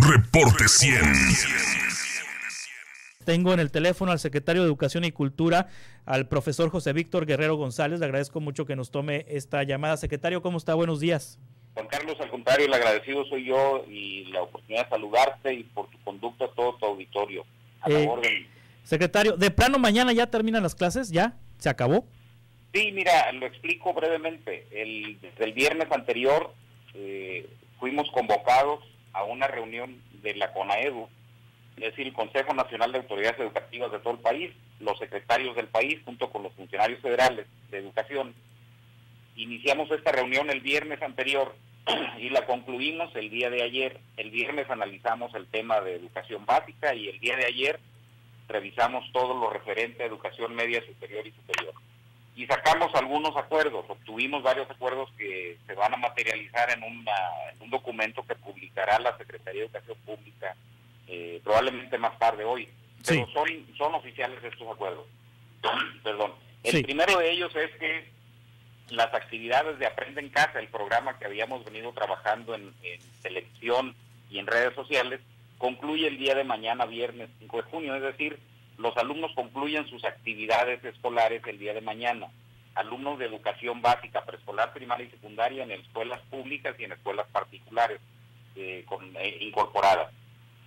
Reporte 100. Tengo en el teléfono al secretario de Educación y Cultura, al profesor José Víctor Guerrero González. Le agradezco mucho que nos tome esta llamada. Secretario, ¿cómo está? Buenos días. Juan Carlos, al contrario, el agradecido soy yo y la oportunidad de saludarte y por tu conducta a todo tu auditorio. A la orden. Secretario, ¿de plano mañana ya terminan las clases? ¿Ya? ¿Se acabó? Sí, mira, lo explico brevemente. Desde el viernes anterior fuimos convocados a una reunión de la CONAEDU, es decir, el Consejo Nacional de Autoridades Educativas de todo el país, los secretarios del país, junto con los funcionarios federales de educación. Iniciamos esta reunión el viernes anterior y la concluimos el día de ayer. El viernes analizamos el tema de educación básica y el día de ayer revisamos todo lo referente a educación media, superior y superior. Y sacamos algunos acuerdos, obtuvimos varios acuerdos que se van a materializar en un documento que publicará la Secretaría de Educación Pública probablemente más tarde hoy. Pero sí, son oficiales estos acuerdos. Perdón. El primero de ellos es que las actividades de Aprende en Casa, el programa que habíamos venido trabajando en televisión y en redes sociales, concluye el día de mañana, viernes 5 de junio, es decir, los alumnos concluyen sus actividades escolares el día de mañana. Alumnos de educación básica, preescolar, primaria y secundaria en escuelas públicas y en escuelas particulares incorporadas.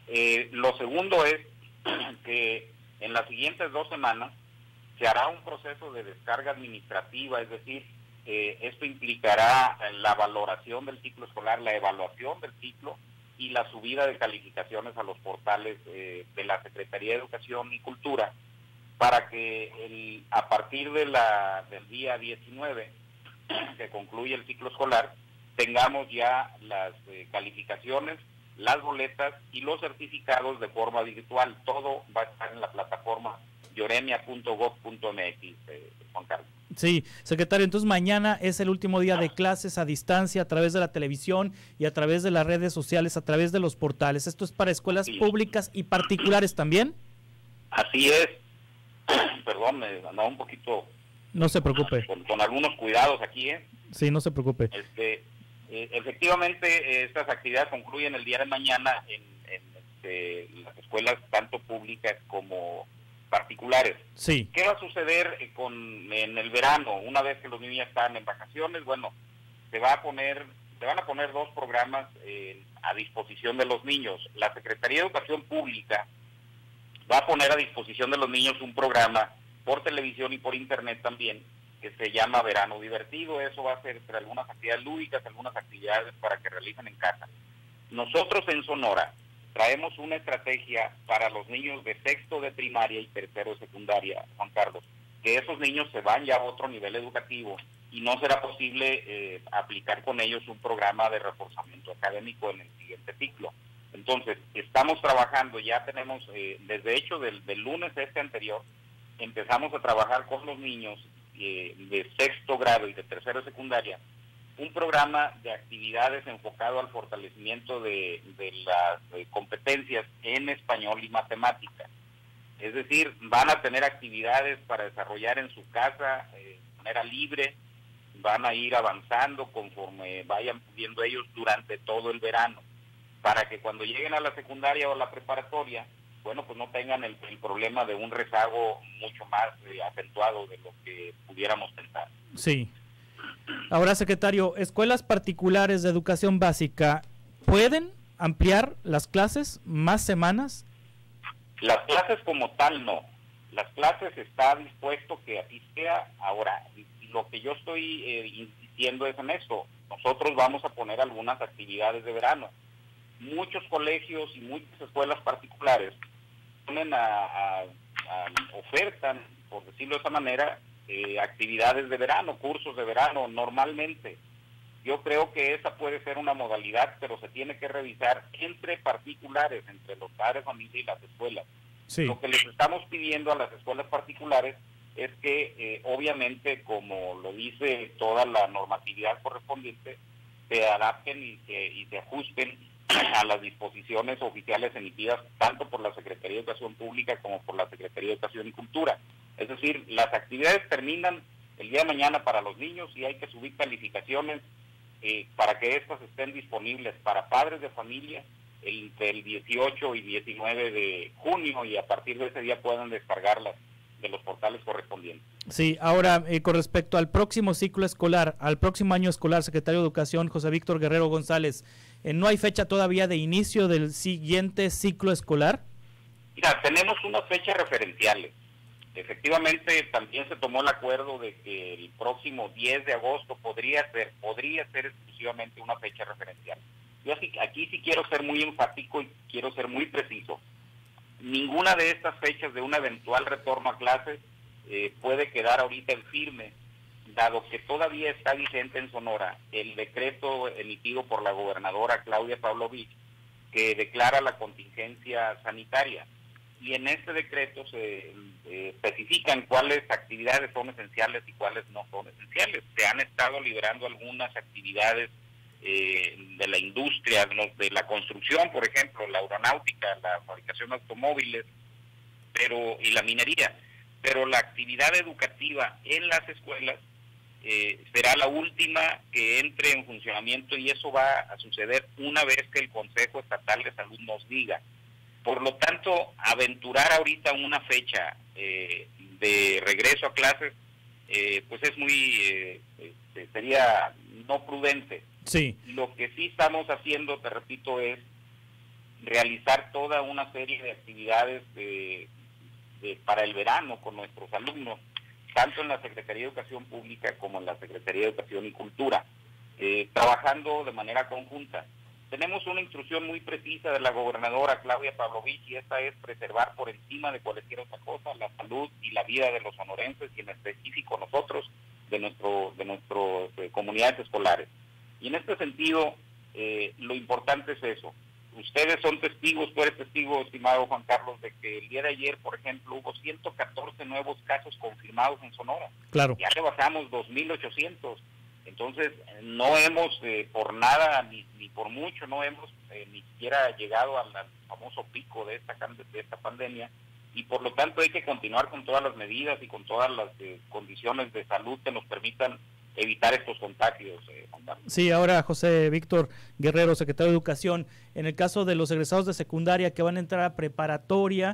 Lo segundo es que en las siguientes 2 semanas se hará un proceso de descarga administrativa, es decir, esto implicará la valoración del ciclo escolar, la evaluación del ciclo y la subida de calificaciones a los portales de la Secretaría de Educación y Cultura, para que a partir del día 19, que concluye el ciclo escolar, tengamos ya las calificaciones, las boletas y los certificados de forma virtual. Todo va a estar en la plataforma yoremia.gov.mx, Juan Carlos. Sí, secretario, entonces mañana es el último día de clases a distancia a través de la televisión y a través de las redes sociales, a través de los portales. ¿Esto es para escuelas públicas y particulares también? Así es. Perdón, me andaba un poquito... No se preocupe. Con algunos cuidados aquí, Sí, no se preocupe. Efectivamente, estas actividades concluyen el día de mañana en las escuelas tanto públicas como particulares. Sí. ¿Qué va a suceder en el verano? Una vez que los niños están en vacaciones, bueno, se van a poner 2 programas a disposición de los niños. La Secretaría de Educación Pública va a poner a disposición de los niños un programa por televisión y por internet también, que se llama Verano Divertido. Eso va a ser entre algunas actividades lúdicas, algunas actividades para que realicen en casa. Nosotros en Sonora traemos una estrategia para los niños de sexto de primaria y tercero de secundaria, Juan Carlos, que esos niños se van ya a otro nivel educativo y no será posible aplicar con ellos un programa de reforzamiento académico en el siguiente ciclo. Entonces, estamos trabajando, ya tenemos, desde hecho del lunes anterior, empezamos a trabajar con los niños de sexto grado y de tercero de secundaria, un programa de actividades enfocado al fortalecimiento de las competencias en español y matemáticas. Es decir, van a tener actividades para desarrollar en su casa de manera libre, van a ir avanzando conforme vayan pudiendo ellos durante todo el verano, para que cuando lleguen a la secundaria o a la preparatoria, bueno, pues no tengan el problema de un rezago mucho más acentuado de lo que pudiéramos pensar. Sí. Ahora, secretario, ¿escuelas particulares de educación básica pueden ampliar las clases más semanas? Las clases como tal no. Las clases está dispuesto que así sea. Ahora, lo que yo estoy insistiendo es en esto. Nosotros vamos a poner algunas actividades de verano. Muchos colegios y muchas escuelas particulares ponen ofertan, por decirlo de esa manera, actividades de verano, cursos de verano normalmente. Yo creo que esa puede ser una modalidad, pero se tiene que revisar entre particulares, entre los padres, familia y las escuelas. Sí. Lo que les estamos pidiendo a las escuelas particulares es que, obviamente, como lo dice toda la normatividad correspondiente, se adapten y se ajusten a las disposiciones oficiales emitidas tanto por la Secretaría de Educación Pública como por la Secretaría de Educación y Cultura. Es decir, las actividades terminan el día de mañana para los niños y hay que subir calificaciones para que estas estén disponibles para padres de familia entre el 18 y 19 de junio, y a partir de ese día puedan descargarlas de los portales correspondientes. Sí, ahora con respecto al próximo ciclo escolar, al próximo año escolar, secretario de Educación José Víctor Guerrero González, ¿no hay fecha todavía de inicio del siguiente ciclo escolar? Mira, tenemos unas fechas referenciales. Efectivamente, también se tomó el acuerdo de que el próximo 10 de agosto podría ser exclusivamente una fecha referencial. Yo aquí sí quiero ser muy enfático y quiero ser muy preciso. Ninguna de estas fechas de un eventual retorno a clases puede quedar ahorita en firme, dado que todavía está vigente en Sonora el decreto emitido por la gobernadora Claudia Pavlovich, que declara la contingencia sanitaria. Y en este decreto se especifican cuáles actividades son esenciales y cuáles no son esenciales. Se han estado liberando algunas actividades de la industria, de la construcción, por ejemplo, la aeronáutica, la fabricación de automóviles, y la minería. Pero la actividad educativa en las escuelas será la última que entre en funcionamiento, y eso va a suceder una vez que el Consejo Estatal de Salud nos diga. Por lo tanto, aventurar ahorita una fecha de regreso a clases, pues es sería no prudente. Sí. Lo que sí estamos haciendo, te repito, es realizar toda una serie de actividades para el verano con nuestros alumnos, tanto en la Secretaría de Educación Pública como en la Secretaría de Educación y Cultura, trabajando de manera conjunta. Tenemos una instrucción muy precisa de la gobernadora Claudia Pavlovich, y esta es preservar por encima de cualquier otra cosa la salud y la vida de los sonorenses, y en específico nosotros, de nuestras comunidades escolares. Y en este sentido, lo importante es eso. Ustedes son testigos, tú eres testigo, estimado Juan Carlos, de que el día de ayer, por ejemplo, hubo 114 nuevos casos confirmados en Sonora. Claro. Ya rebasamos 2.800. Entonces, no hemos, por nada, ni por mucho, no hemos ni siquiera llegado al famoso pico de esta pandemia, y por lo tanto hay que continuar con todas las medidas y con todas las condiciones de salud que nos permitan evitar estos contagios, Juan Carlos. Sí, ahora José Víctor Guerrero, secretario de Educación, en el caso de los egresados de secundaria que van a entrar a preparatoria,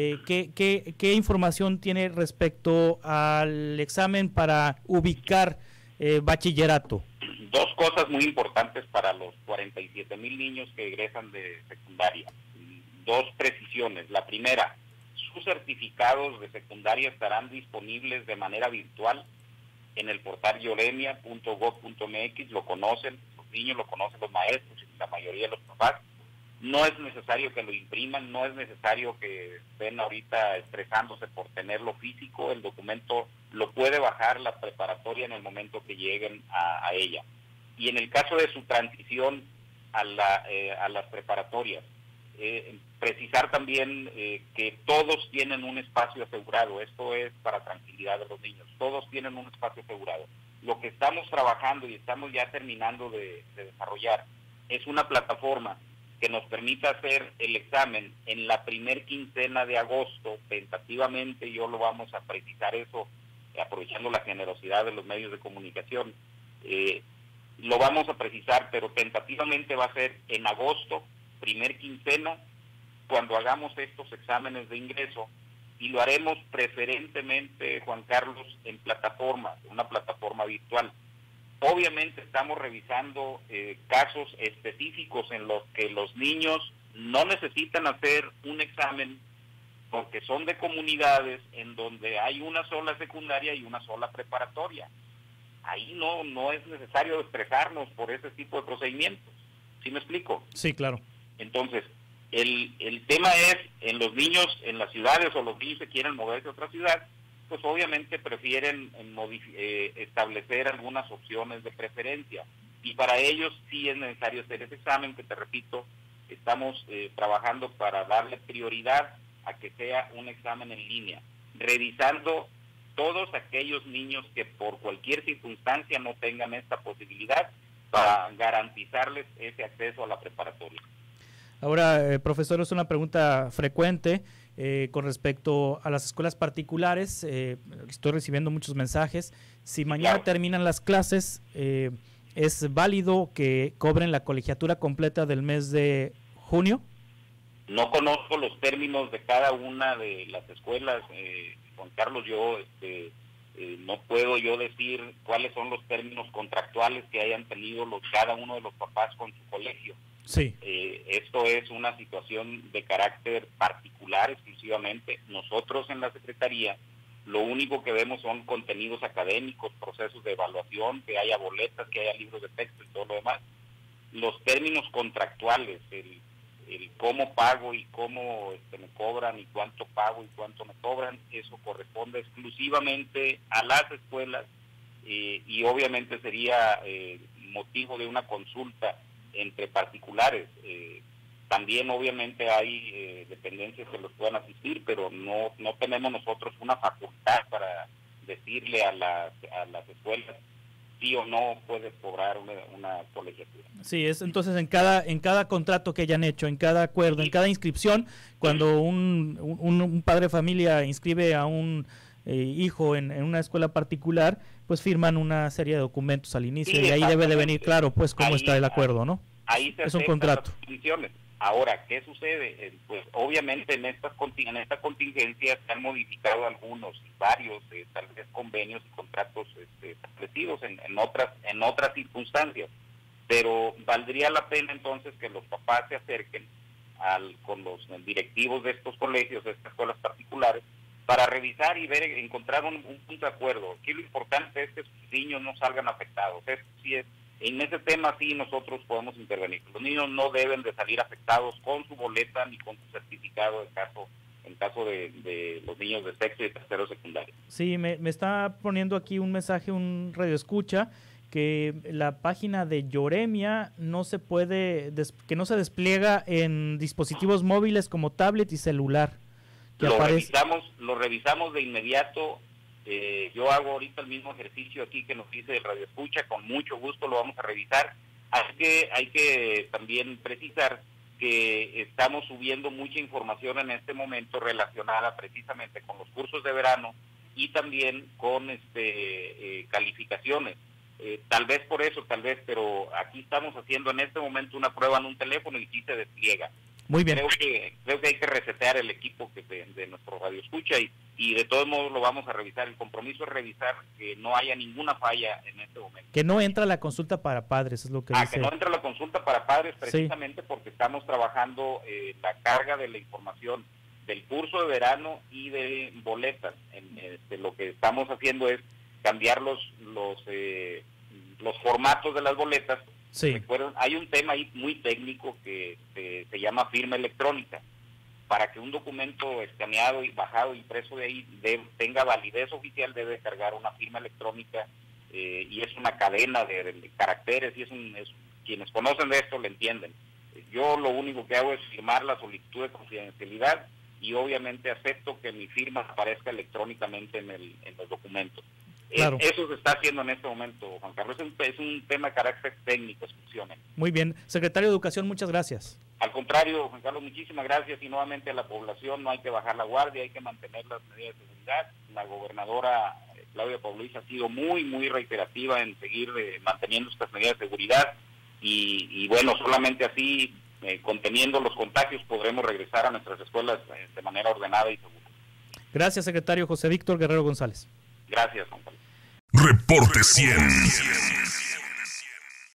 ¿qué información tiene respecto al examen para ubicar bachillerato? Dos cosas muy importantes para los 47,000 niños que egresan de secundaria. Dos precisiones. La primera, sus certificados de secundaria estarán disponibles de manera virtual en el portal yolemia.gov.mx. Lo conocen los niños, lo conocen los maestros y la mayoría de los papás. No es necesario que lo impriman, no es necesario que estén ahorita estresándose por tenerlo físico. El documento lo puede bajar la preparatoria en el momento que lleguen a ella. Y en el caso de su transición a las preparatorias, precisar también que todos tienen un espacio asegurado. Esto es para tranquilidad de los niños. Todos tienen un espacio asegurado. Lo que estamos trabajando y estamos ya terminando de desarrollar es una plataforma que nos permita hacer el examen en la primer quincena de agosto, tentativamente. Yo lo vamos a precisar eso, aprovechando la generosidad de los medios de comunicación. Lo vamos a precisar, pero tentativamente va a ser en agosto, primer quincena, cuando hagamos estos exámenes de ingreso, y lo haremos preferentemente, Juan Carlos, en una plataforma virtual. Obviamente estamos revisando casos específicos en los que los niños no necesitan hacer un examen porque son de comunidades en donde hay una sola secundaria y una sola preparatoria. Ahí no es necesario estresarnos por ese tipo de procedimientos. ¿Sí me explico? Sí, claro. Entonces, el tema es, en los niños en las ciudades, o los niños que quieren moverse a otra ciudad, pues obviamente prefieren establecer algunas opciones de preferencia, y para ellos sí es necesario hacer ese examen, que te repito, estamos trabajando para darle prioridad a que sea un examen en línea, revisando todos aquellos niños que por cualquier circunstancia no tengan esta posibilidad, para garantizarles ese acceso a la preparatoria. Ahora, profesor, es una pregunta frecuente con respecto a las escuelas particulares. Estoy recibiendo muchos mensajes. Si mañana terminan las clases, ¿es válido que cobren la colegiatura completa del mes de junio. No conozco los términos de cada una de las escuelas, Juan Carlos. Yo no puedo yo decir cuáles son los términos contractuales que hayan tenido cada uno de los papás con su colegio. Sí. Esto es una situación de carácter particular exclusivamente. Nosotros en la Secretaría lo único que vemos son contenidos académicos, procesos de evaluación, que haya boletas, que haya libros de texto y todo lo demás. Los términos contractuales, el cómo pago y cómo me cobran y cuánto pago y cuánto me cobran, eso corresponde exclusivamente a las escuelas y obviamente sería motivo de una consulta entre particulares. También obviamente hay dependencias que los puedan asistir, pero no tenemos nosotros una facultad para decirle a las escuelas sí o no puedes cobrar una colegiatura. Sí, es entonces en cada contrato que hayan hecho, en cada acuerdo, en cada inscripción, cuando un padre de familia inscribe a un hijo en una escuela particular, pues firman una serie de documentos al inicio, y ahí debe de venir claro pues cómo está el acuerdo, ¿no? Ahí se es un contrato. Las condiciones. Ahora, ¿qué sucede? Pues obviamente en esta contingencia se han modificado varios, tal vez convenios y contratos establecidos en otras circunstancias, pero valdría la pena entonces que los papás se acerquen con los directivos de estos colegios, de estas escuelas particulares, para revisar y encontrar un punto de acuerdo. Aquí lo importante es que sus niños no salgan afectados. En ese tema sí nosotros podemos intervenir. Los niños no deben de salir afectados con su boleta ni con su certificado en caso de los niños de sexto y tercero secundario. Sí, me está poniendo aquí un mensaje, un radioescucha, que la página de Yoremia no se puede, que no se despliega en dispositivos móviles como tablet y celular. Lo revisamos de inmediato. Yo hago ahorita el mismo ejercicio aquí que nos dice el Radio Escucha, con mucho gusto lo vamos a revisar. Así que hay que también precisar que estamos subiendo mucha información en este momento relacionada precisamente con los cursos de verano y también con calificaciones. Tal vez por eso, pero aquí estamos haciendo en este momento una prueba en un teléfono y sí se despliega. Muy bien. Creo que hay que resetear el equipo de nuestro Radio Escucha y de todos modos lo vamos a revisar. El compromiso es revisar que no haya ninguna falla en este momento. Que no entra la consulta para padres, es lo que dice. Que no entra la consulta para padres precisamente porque estamos trabajando la carga de la información del curso de verano y de boletas. Lo que estamos haciendo es cambiar los formatos de las boletas. Sí. Recuerden, hay un tema ahí muy técnico que se llama firma electrónica. Para que un documento escaneado y bajado, impreso de ahí, tenga validez oficial, debe cargar una firma electrónica y es una cadena de caracteres y quienes conocen de esto lo entienden. Yo lo único que hago es firmar la solicitud de confidencialidad y obviamente acepto que mi firma aparezca electrónicamente en los documentos. Claro. Eso se está haciendo en este momento, Juan Carlos. Es un tema de carácter técnico, exclusivamente. Muy bien. Secretario de Educación, muchas gracias. Al contrario, Juan Carlos, muchísimas gracias. Y nuevamente a la población no hay que bajar la guardia, hay que mantener las medidas de seguridad. La gobernadora Claudia Pavlovich ha sido muy, muy reiterativa en seguir manteniendo estas medidas de seguridad. Y bueno, solamente así, conteniendo los contagios, podremos regresar a nuestras escuelas de manera ordenada y segura. Gracias, secretario José Víctor Guerrero González. Gracias, Juan Carlos. Reporte 100.